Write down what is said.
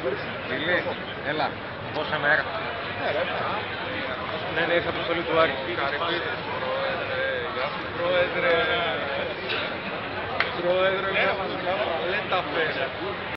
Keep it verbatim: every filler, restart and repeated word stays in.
Φίλε, έλα. Πόσα μέρα. Ναι, ναι, ήρθα από το στολή του Άρη. Γεια σου, Πρόεδρε. Πρόεδρε, μια παλέτα φέρε.